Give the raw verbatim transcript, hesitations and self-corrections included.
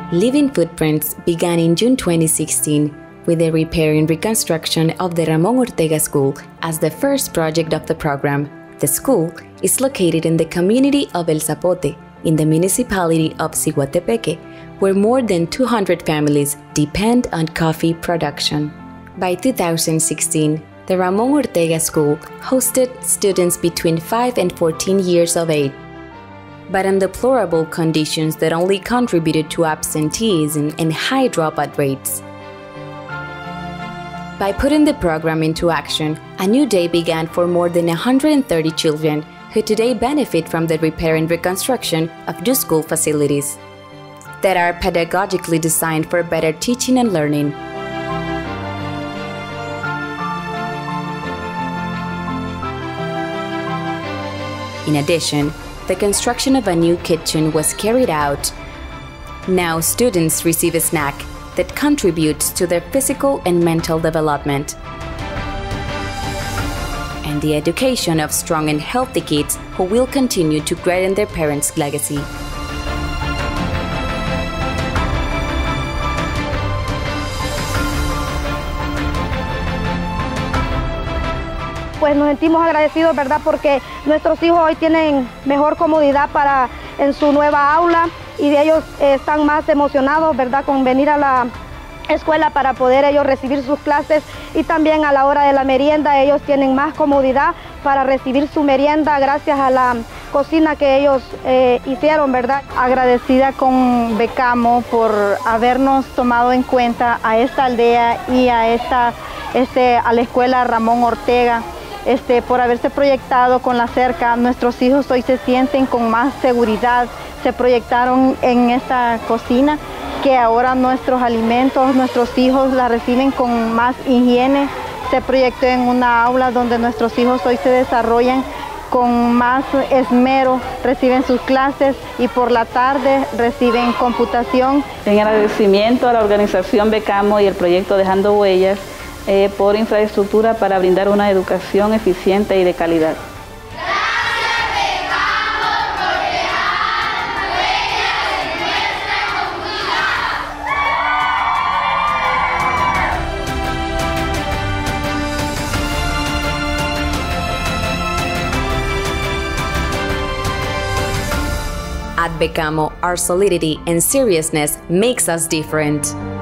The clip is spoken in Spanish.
Living Footprints began in June twenty sixteen with the repair and reconstruction of the Ramon Ortega School as the first project of the program. The school is located in the community of El Zapote, in the municipality of Siguatepeque, where more than two hundred families depend on coffee production. By two thousand sixteen, the Ramon Ortega School hosted students between five and fourteen years of age, but in deplorable conditions that only contributed to absenteeism and high dropout rates. By putting the program into action, a new day began for more than one hundred thirty children who today benefit from the repair and reconstruction of new school facilities that are pedagogically designed for better teaching and learning. In addition, the construction of a new kitchen was carried out. Now students receive a snack that contributes to their physical and mental development, and the education of strong and healthy kids who will continue to greaten their parents' legacy. Pues nos sentimos agradecidos, ¿verdad? Porque nuestros hijos hoy tienen mejor comodidad para, en su nueva aula, y ellos eh, están más emocionados, ¿verdad?, con venir a la escuela para poder ellos recibir sus clases, y también a la hora de la merienda ellos tienen más comodidad para recibir su merienda gracias a la cocina que ellos eh, hicieron, ¿verdad? Agradecida con Becamo por habernos tomado en cuenta a esta aldea y a, esta, este, a la escuela Ramón Ortega. Este, por haberse proyectado con la cerca. Nuestros hijos hoy se sienten con más seguridad, se proyectaron en esta cocina, que ahora nuestros alimentos, nuestros hijos la reciben con más higiene. Se proyectó en una aula donde nuestros hijos hoy se desarrollan con más esmero, reciben sus clases y por la tarde reciben computación. En agradecimiento a la organización Becamo y el proyecto Dejando Huellas, Eh, por infraestructura para brindar una educación eficiente y de calidad. Gracias, Becamo, por dejar huellas en nuestra comunidad. At Becamo, our solidity and seriousness makes us different.